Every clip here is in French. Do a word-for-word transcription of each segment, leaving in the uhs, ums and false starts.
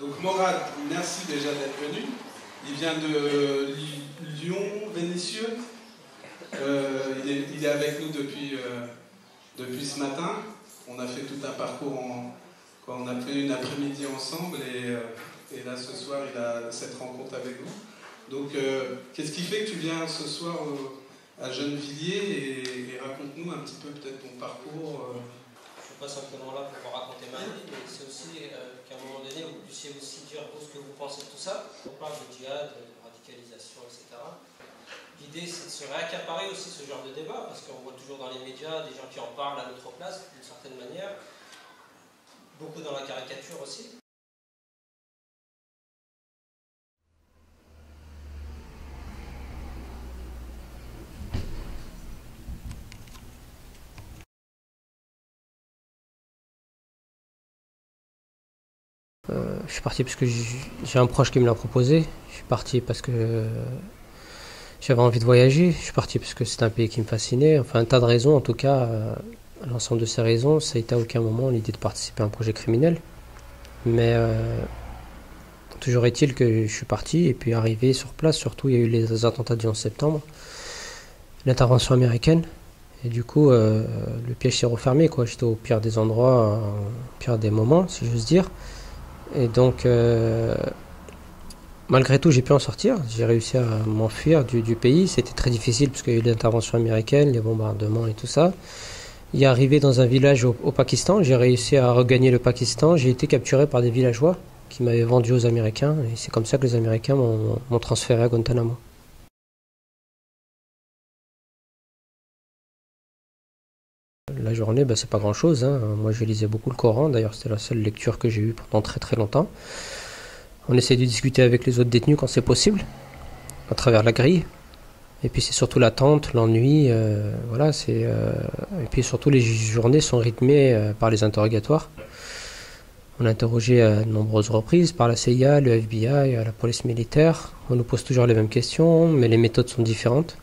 Donc Morad, merci déjà d'être venu. Il vient de Lyon, Vénissieux. Euh, il, est, il est avec nous depuis, euh, depuis ce matin. On a fait tout un parcours, en, on a fait une après-midi ensemble et, euh, et là ce soir il a cette rencontre avec vous. Donc euh, qu'est-ce qui fait que tu viens ce soir euh, à Gennevilliers et, et raconte-nous un petit peu peut-être ton parcours euh... Je ne suis pas simplement là pour vous raconter ma vie, mais c'est aussi euh, qu'à un moment donné, vous puissiez aussi dire ce que vous pensez de tout ça. On parle de djihad, de radicalisation, et cetera. L'idée, c'est de se réaccaparer aussi ce genre de débat, parce qu'on voit toujours dans les médias des gens qui en parlent à notre place, d'une certaine manière. Beaucoup dans la caricature aussi. Euh, je suis parti parce que j'ai un proche qui me l'a proposé. Je suis parti parce que euh, j'avais envie de voyager. Je suis parti parce que c'est un pays qui me fascinait. Enfin, un tas de raisons, en tout cas. Euh, l'ensemble de ces raisons, ça a été à aucun moment l'idée de participer à un projet criminel. Mais euh, toujours est-il que je suis parti et puis arrivé sur place, surtout il y a eu les attentats du onze septembre, l'intervention américaine. Et du coup, euh, le piège s'est refermé, quoi. J'étais au pire des endroits, au pire des moments, si j'ose dire. Et donc, euh, malgré tout, j'ai pu en sortir. J'ai réussi à m'enfuir du, du pays. C'était très difficile parce qu'il y a eu l'intervention américaine, les bombardements et tout ça. Y arrivé dans un village au, au Pakistan, j'ai réussi à regagner le Pakistan. J'ai été capturé par des villageois qui m'avaient vendu aux Américains. Et c'est comme ça que les Américains m'ont, m'ont transféré à Guantanamo. La journée, ben, c'est pas grand chose, hein. Moi je lisais beaucoup le Coran, d'ailleurs c'était la seule lecture que j'ai eue pendant très très longtemps. On essaie de discuter avec les autres détenus quand c'est possible, à travers la grille. Et puis c'est surtout l'attente, l'ennui, euh, voilà, c'est, euh, et puis surtout les journées sont rythmées euh, par les interrogatoires. On est interrogé à de nombreuses reprises par la C I A, le F B I, la police militaire. On nous pose toujours les mêmes questions, mais les méthodes sont différentes.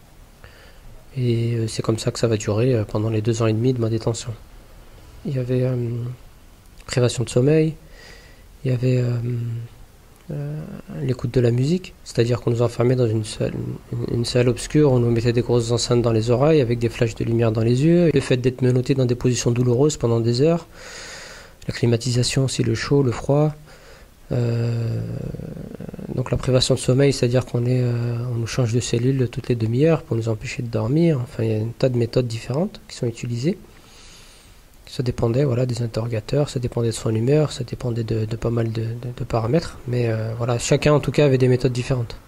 Et c'est comme ça que ça va durer pendant les deux ans et demi de ma détention. Il y avait euh, privation de sommeil, il y avait euh, euh, l'écoute de la musique, c'est-à-dire qu'on nous enfermait dans une salle, une, une salle obscure, on nous mettait des grosses enceintes dans les oreilles avec des flashs de lumière dans les yeux, le fait d'être menotté dans des positions douloureuses pendant des heures, la climatisation aussi, le chaud, le froid. Euh, donc la privation de sommeil, c'est-à-dire qu'on est, euh, on nous change de cellule toutes les demi-heures pour nous empêcher de dormir. Enfin, il y a un tas de méthodes différentes qui sont utilisées. Ça dépendait, voilà, des interrogateurs, ça dépendait de son humeur, ça dépendait de, de pas mal de, de, de paramètres. Mais euh, voilà, chacun en tout cas avait des méthodes différentes.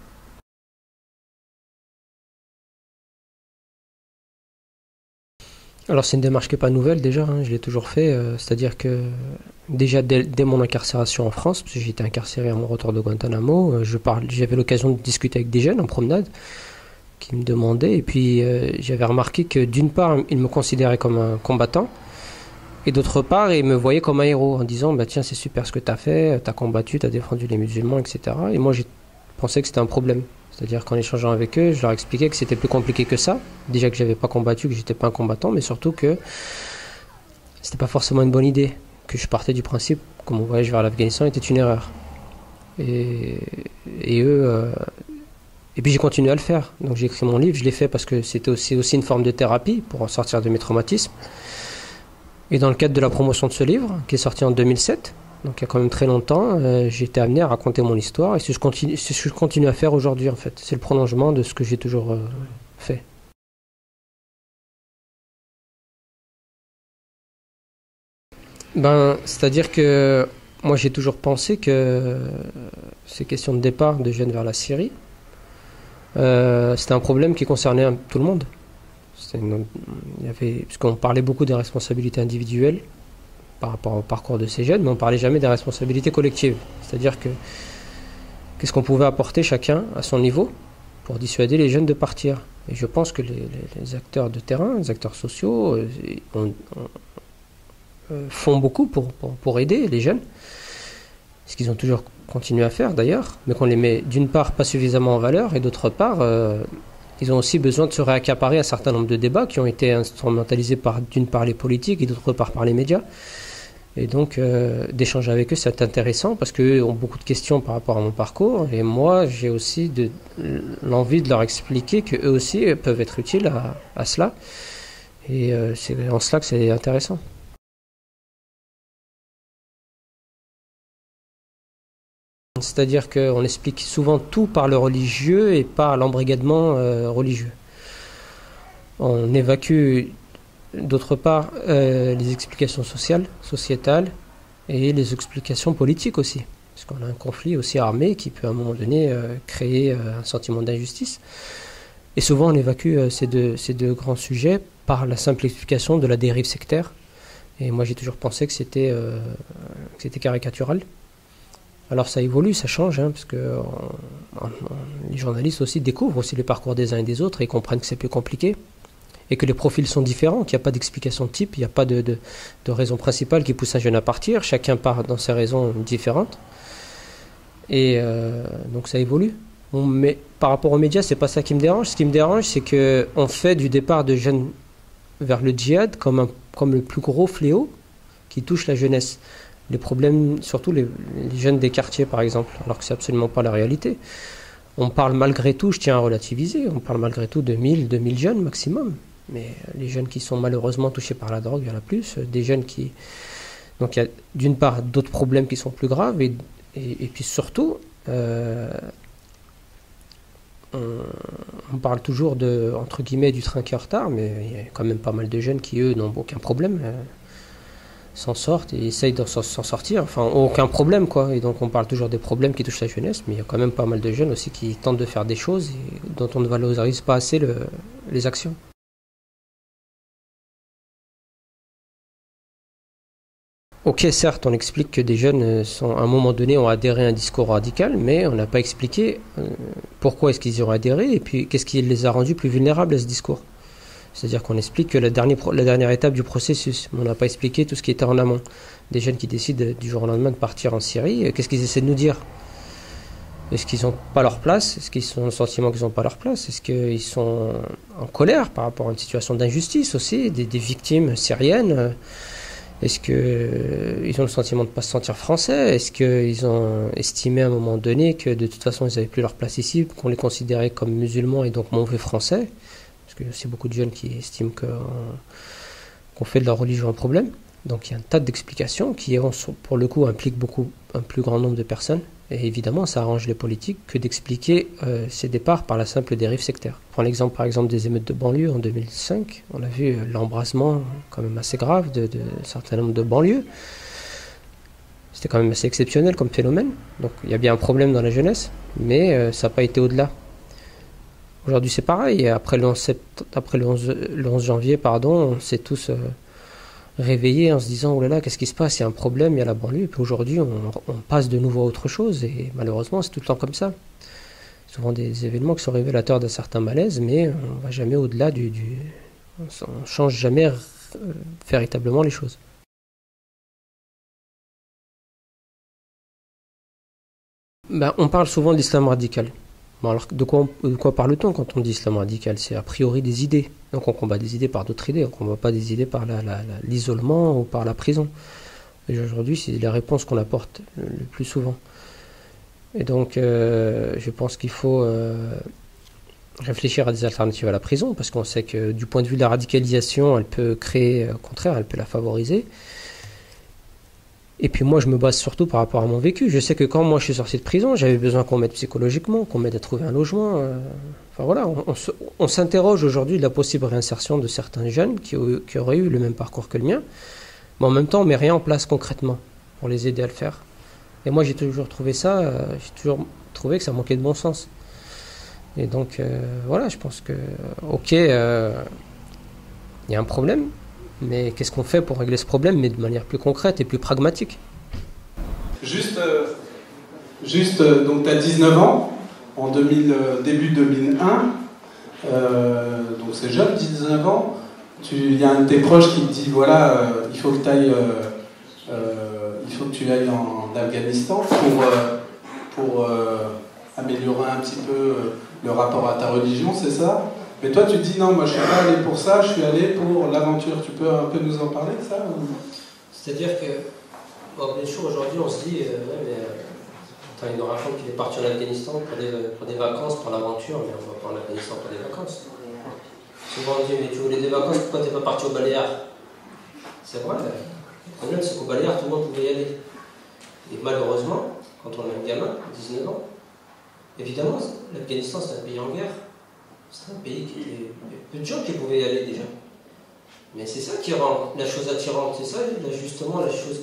Alors c'est une démarche qui n'est pas nouvelle déjà, hein, je l'ai toujours fait, euh, c'est-à-dire que déjà dès, dès mon incarcération en France, parce que j'ai été incarcéré à mon retour de Guantanamo, euh, je parle, j'avais l'occasion de discuter avec des jeunes en promenade qui me demandaient, et puis euh, j'avais remarqué que d'une part ils me considéraient comme un combattant, et d'autre part ils me voyaient comme un héros en disant bah, tiens c'est super ce que tu as fait, tu as combattu, tu as défendu les musulmans, et cetera. Et moi j'ai pensé que c'était un problème. C'est-à-dire qu'en échangeant avec eux, je leur expliquais que c'était plus compliqué que ça. Déjà que j'avais pas combattu, que j'étais pas un combattant, mais surtout que c'était pas forcément une bonne idée. Que je partais du principe que mon voyage vers l'Afghanistan était une erreur. Et, et eux... Euh, et puis j'ai continué à le faire. Donc j'ai écrit mon livre, je l'ai fait parce que c'était aussi, aussi une forme de thérapie pour en sortir de mes traumatismes. Et dans le cadre de la promotion de ce livre, qui est sorti en deux mille sept, donc il y a quand même très longtemps, euh, j'ai été amené à raconter mon histoire et c'est ce, que je continue, c'est ce que je continue à faire aujourd'hui en fait. C'est le prolongement de ce que j'ai toujours euh, fait. Ben, c'est-à-dire que moi j'ai toujours pensé que euh, ces questions de départ de jeunes vers la Syrie, euh, c'était un problème qui concernait un, tout le monde. Une, il y avait, parce qu'on parlait beaucoup des responsabilités individuelles par rapport au parcours de ces jeunes, mais on ne parlait jamais des responsabilités collectives. C'est-à-dire que qu'est-ce qu'on pouvait apporter chacun à son niveau pour dissuader les jeunes de partir. Et je pense que les, les, les acteurs de terrain, les acteurs sociaux, euh, on, on, euh, font beaucoup pour, pour, pour aider les jeunes, ce qu'ils ont toujours continué à faire d'ailleurs, mais qu'on les met d'une part pas suffisamment en valeur, et d'autre part, euh, ils ont aussi besoin de se réaccaparer un certain nombre de débats qui ont été instrumentalisés par d'une part les politiques et d'autre part par les médias. Et donc, euh, d'échanger avec eux, c'est intéressant parce qu'eux ont beaucoup de questions par rapport à mon parcours. Et moi, j'ai aussi de, l'envie de leur expliquer qu'eux aussi peuvent être utiles à, à cela. Et euh, c'est en cela que c'est intéressant. C'est-à-dire qu'on explique souvent tout par le religieux et par l'embrigadement euh, religieux. On évacue d'autre part euh, les explications sociales, sociétales et les explications politiques aussi. Parce qu'on a un conflit aussi armé qui peut à un moment donné euh, créer euh, un sentiment d'injustice. Et souvent on évacue euh, ces, deux, ces deux grands sujets par la simple explication de la dérive sectaire. Et moi j'ai toujours pensé que c'était, euh, que c'était caricatural. Alors ça évolue, ça change, hein, parce que on, on, les journalistes aussi découvrent aussi les parcours des uns et des autres et comprennent que c'est plus compliqué. Et que les profils sont différents, qu'il n'y a pas d'explication de type, il n'y a pas de, de, de raison principale qui pousse un jeune à partir, chacun part dans ses raisons différentes. Et euh, donc ça évolue. On met, par rapport aux médias, c'est pas ça qui me dérange. Ce qui me dérange, c'est qu'on fait du départ de jeunes vers le djihad comme, un, comme le plus gros fléau qui touche la jeunesse. Les problèmes, surtout les, les jeunes des quartiers par exemple, alors que c'est absolument pas la réalité. On parle malgré tout, je tiens à relativiser, on parle malgré tout de mille, deux mille jeunes maximum. Mais les jeunes qui sont malheureusement touchés par la drogue, il y en a plus. Des jeunes qui... Donc il y a d'une part d'autres problèmes qui sont plus graves et, et, et puis surtout, euh, on, on parle toujours de, entre guillemets, du train qui est en retard, mais il y a quand même pas mal de jeunes qui, eux, n'ont aucun problème, euh, s'en sortent et essayent de s'en, s'en sortir. Enfin, aucun problème, quoi. Et donc on parle toujours des problèmes qui touchent la jeunesse, mais il y a quand même pas mal de jeunes aussi qui tentent de faire des choses et dont on ne valorise pas assez le, les actions. Ok, certes, on explique que des jeunes, sont, à un moment donné, ont adhéré à un discours radical, mais on n'a pas expliqué euh, pourquoi est-ce qu'ils y ont adhéré et puis qu'est-ce qui les a rendus plus vulnérables à ce discours. C'est-à-dire qu'on explique que la dernière, la dernière étape du processus, mais on n'a pas expliqué tout ce qui était en amont. Des jeunes qui décident du jour au lendemain de partir en Syrie, qu'est-ce qu'ils essaient de nous dire ? Est-ce qu'ils n'ont pas leur place ? Est-ce qu'ils ont le sentiment qu'ils n'ont pas leur place ? Est-ce qu'ils sont en colère par rapport à une situation d'injustice aussi, des, des victimes syriennes ? Est-ce qu'ils euh, ont le sentiment de ne pas se sentir français ? Est-ce qu'ils ont estimé à un moment donné que de toute façon ils n'avaient plus leur place ici, qu'on les considérait comme musulmans et donc mauvais français ? Parce qu'il y a aussi beaucoup de jeunes qui estiment qu'on, qu'on fait de leur religion un problème. Donc il y a un tas d'explications qui, pour le coup, impliquent beaucoup, un plus grand nombre de personnes. Et évidemment, ça arrange les politiques que d'expliquer euh, ces départs par la simple dérive sectaire. Je prends l'exemple, par exemple, des émeutes de banlieue en deux mille cinq. On a vu euh, l'embrasement quand même assez grave de, de, de certain nombre de banlieues. C'était quand même assez exceptionnel comme phénomène. Donc il y a bien un problème dans la jeunesse, mais euh, ça n'a pas été au-delà. Aujourd'hui, c'est pareil. Après le onze, sept... Après le onze, le onze janvier, pardon, on s'est tous... Euh, réveillés en se disant oh là là, qu'est-ce qui se passe, il y a un problème, il y a la banlieue, et puis aujourd'hui on, on passe de nouveau à autre chose, et malheureusement c'est tout le temps comme ça. Souvent des événements qui sont révélateurs d'un certain malaise, mais on ne va jamais au-delà du... du on ne change jamais euh, véritablement les choses. Ben, on parle souvent d'islam radical. Bon, alors de quoi, de quoi parle-t-on quand on dit islam radical ? C'est a priori des idées. Donc on combat des idées par d'autres idées, on ne combat pas des idées par la, la, la, l'isolement ou par la prison. Et aujourd'hui, c'est la réponse qu'on apporte le, le plus souvent. Et donc, euh, je pense qu'il faut euh, réfléchir à des alternatives à la prison, parce qu'on sait que du point de vue de la radicalisation, elle peut créer, au contraire, elle peut la favoriser. Et puis moi, je me base surtout par rapport à mon vécu. Je sais que quand moi je suis sorti de prison, j'avais besoin qu'on m'aide psychologiquement, qu'on m'aide à trouver un logement. Euh, enfin voilà, on, on, on s'interroge aujourd'hui de la possible réinsertion de certains jeunes qui, qui auraient eu le même parcours que le mien. Mais en même temps, on ne met rien en place concrètement pour les aider à le faire. Et moi, j'ai toujours trouvé ça, euh, j'ai toujours trouvé que ça manquait de bon sens. Et donc, euh, voilà, je pense que, ok, il euh, y a un problème. Mais qu'est-ce qu'on fait pour régler ce problème, mais de manière plus concrète et plus pragmatique ? Juste, euh, juste euh, donc tu as dix-neuf ans, en deux mille, euh, début deux mille un, euh, donc c'est jeune, dix-neuf ans. Il y a un de tes proches qui te dit, voilà, euh, il faut que tu ailles, euh, euh, il faut que tu ailles en, en Afghanistan pour, euh, pour euh, améliorer un petit peu euh, le rapport à ta religion, c'est ça ? Mais toi, tu te dis, non, moi, je ne suis pas allé pour ça, je suis allé pour l'aventure. Tu peux un peu nous en parler de ça ou... C'est-à-dire que bon, bien sûr, aujourd'hui, on se dit, euh, ouais, mais euh, attends, il nous raconte qu'il est parti en Afghanistan pour des, pour des vacances, pour l'aventure, mais on va pas en Afghanistan pour des vacances. Souvent, on dit, mais tu voulais des vacances, pourquoi t'es pas parti au Baléares? C'est vrai, le problème, c'est qu'au Baléares, tout le monde pouvait y aller. Et malheureusement, quand on est un gamin, dix-neuf ans, évidemment, l'Afghanistan, c'est un pays en guerre. C'est un pays qui était... Il y a peu de gens qui pouvaient y aller déjà. Mais c'est ça qui rend la chose attirante, c'est ça là, justement la chose,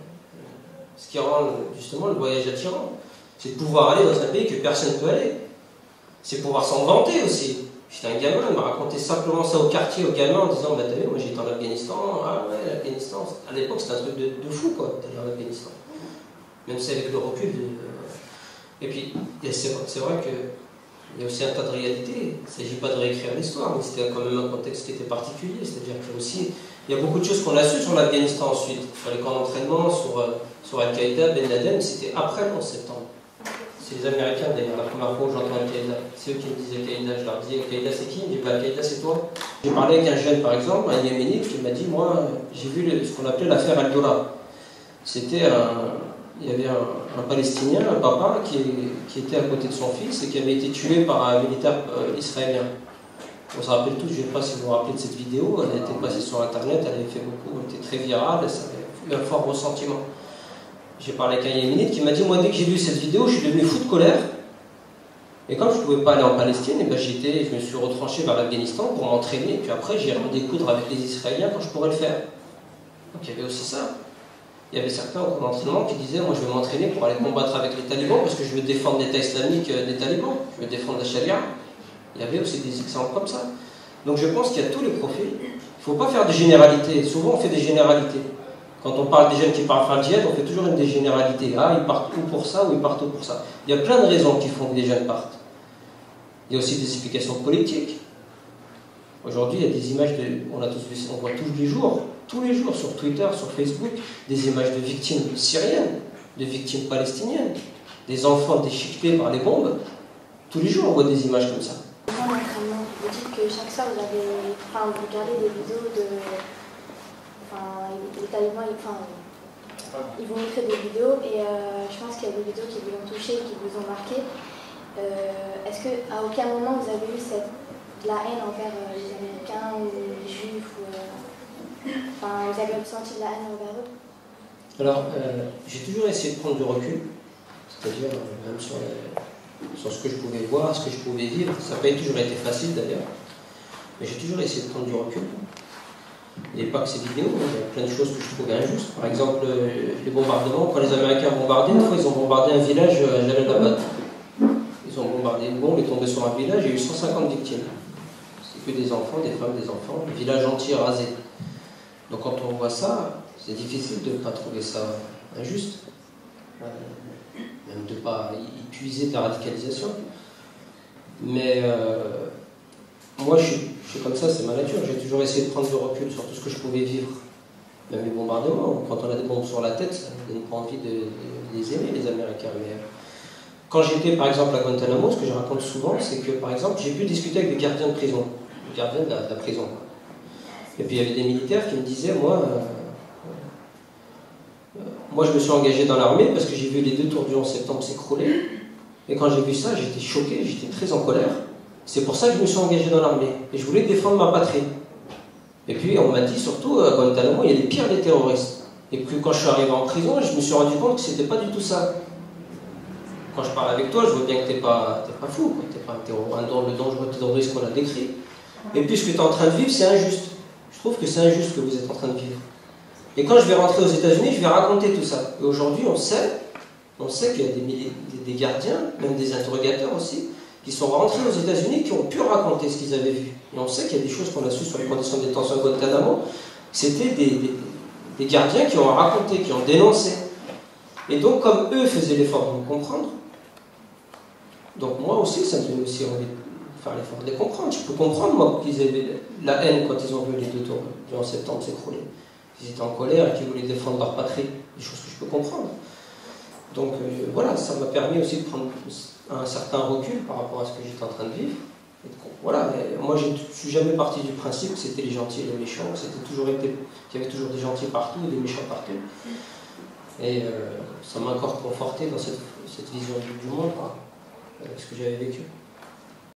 ce qui rend justement le voyage attirant. C'est de pouvoir aller dans un pays que personne ne peut aller. C'est pouvoir s'en vanter aussi. J'étais un gamin, il m'a raconté simplement ça au quartier, aux gamins, en disant, bah t'as vu, moi j'étais en Afghanistan, ah ouais, l'Afghanistan, à l'époque c'était un truc de, de fou quoi, d'aller en Afghanistan. Même si avec le recul. De... Et puis, c'est vrai que il y a aussi un tas de réalités. Il ne s'agit pas de réécrire l'histoire, mais c'était quand même un contexte qui était particulier. C'est-à-dire qu'il y a aussi, il y a beaucoup de choses qu'on a su sur l'Afghanistan ensuite, sur les camps d'entraînement, sur, sur Al-Qaïda, Ben Laden, c'était après le onze septembre. C'est les Américains d'ailleurs, la première fois où j'entends Al-Qaïda. C'est eux qui me disaient Al-Qaïda, je leur disais Al-Qaïda c'est qui? Ils me disaient bah, Al-Qaïda c'est toi. J'ai parlé avec un jeune par exemple, un Yéménite, qui m'a dit moi, j'ai vu le, ce qu'on appelait l'affaire Al-Dola. C'était un. Il y avait un, un Palestinien, un papa, qui, qui était à côté de son fils et qui avait été tué par un militaire euh, israélien. On se rappelle tous, je ne sais pas si vous vous rappelez de cette vidéo, elle a été passée sur Internet, elle avait fait beaucoup, elle était très virale, ça avait eu un fort ressentiment. J'ai parlé avec un Yéménite qui m'a dit, moi dès que j'ai vu cette vidéo, je suis devenu fou de colère. Et comme je ne pouvais pas aller en Palestine, et ben j'étais, je me suis retranché vers l'Afghanistan pour m'entraîner, et puis après j'ai redécoudre avec les Israéliens quand je pourrais le faire. Donc il y avait aussi ça. Il y avait certains au cours d'entraînement qui disaient moi je vais m'entraîner pour aller combattre avec les talibans parce que je veux défendre l'État islamique des talibans, je veux défendre la charia. Il y avait aussi des exemples comme ça. Donc je pense qu'il y a tous les profils. Il ne faut pas faire de généralités. Souvent on fait des généralités. Quand on parle des jeunes qui partent faire le djihad, on fait toujours une des généralités. Ah, ils partent ou pour ça ou ils partent ou pour ça. Il y a plein de raisons qui font que des jeunes partent. Il y a aussi des explications politiques. Aujourd'hui, il y a des images, de, on, a tous vu, on voit tous les jours, tous les jours sur Twitter, sur Facebook, des images de victimes syriennes, de victimes palestiniennes, des enfants déchiquetés par les bombes. Tous les jours, on voit des images comme ça. Vous dites que chaque soir, vous, avez, enfin, vous regardez des vidéos de... Enfin, les talibans, ils, enfin, ils vous montrent des vidéos et euh, je pense qu'il y a des vidéos qui vous ont touché, qui vous ont marqué. Euh, Est-ce qu'à aucun moment vous avez eu cette, de la haine envers euh, les Américains ou les Juifs ou, euh, enfin, vous avez ressenti de la haine envers eux? Alors, euh, j'ai toujours essayé de prendre du recul, c'est-à-dire euh, même sur, les, sur ce que je pouvais voir, ce que je pouvais vivre. Ça n'a pas toujours été facile d'ailleurs, mais j'ai toujours essayé de prendre du recul. Il n'y a pas que ces vidéos, hein, il y a plein de choses que je trouvais injustes. Par exemple, euh, les bombardements, quand les Américains ont bombardé, une fois ils ont bombardé un village à Jalalabad. Ils ont bombardé une bombe, est tombé sur un village, il y a eu cent cinquante victimes. C'est que des enfants, des femmes, des enfants, le village entier rasé. Donc quand on voit ça, c'est difficile de ne pas trouver ça injuste, euh, même de ne pas épuiser de la radicalisation. Mais euh, moi je suis, je suis comme ça, c'est ma nature, j'ai toujours essayé de prendre du recul sur tout ce que je pouvais vivre. Même les bombardements, quand on a des bombes sur la tête, ça ne donne pas envie de, de, de les aimer, les Américains. Mais, quand j'étais par exemple à Guantanamo, ce que je raconte souvent, c'est que par exemple j'ai pu discuter avec des gardiens de prison, des gardiens de la, de la prison. Et puis il y avait des militaires qui me disaient, moi, euh, euh, moi je me suis engagé dans l'armée parce que j'ai vu les deux tours du onze septembre s'écrouler. Et quand j'ai vu ça, j'étais choqué, j'étais très en colère. C'est pour ça que je me suis engagé dans l'armée. Et je voulais défendre ma patrie. Et puis on m'a dit surtout, à Guantanamo, il y a les pires des terroristes. Et que quand je suis arrivé en prison, je me suis rendu compte que c'était pas du tout ça. Quand je parle avec toi, je vois bien que tu n'es pas, t'es pas fou, tu n'es pas un, un, le dangereux terroriste qu'on a décrit. Et puis ce que tu es en train de vivre, c'est injuste. Je trouve que c'est injuste ce que vous êtes en train de vivre. Et quand je vais rentrer aux États-Unis, je vais raconter tout ça. Et aujourd'hui, on sait, on sait qu'il y a des, des, des gardiens, même des interrogateurs aussi, qui sont rentrés aux États-Unis, qui ont pu raconter ce qu'ils avaient vu. Et on sait qu'il y a des choses qu'on a su sur les conditions de détention à Guantanamo. C'était des, des, des gardiens qui ont raconté, qui ont dénoncé. Et donc, comme eux faisaient l'effort de me comprendre, donc moi aussi, ça me donnait aussi envie de faire l'effort de les comprendre. Je peux comprendre, moi, qu'ils avaient la haine quand ils ont vu les deux tours du onze septembre s'écrouler. Ils étaient en colère et qu'ils voulaient défendre leur patrie. Des choses que je peux comprendre. Donc euh, voilà, ça m'a permis aussi de prendre un certain recul par rapport à ce que j'étais en train de vivre. Et de, voilà, et moi je ne suis jamais parti du principe que c'était les gentils et les méchants, que c'était toujours été, qu'il y avait toujours des gentils partout et des méchants partout. Et euh, ça m'a encore conforté dans cette, cette vision du monde, quoi, euh, ce que j'avais vécu.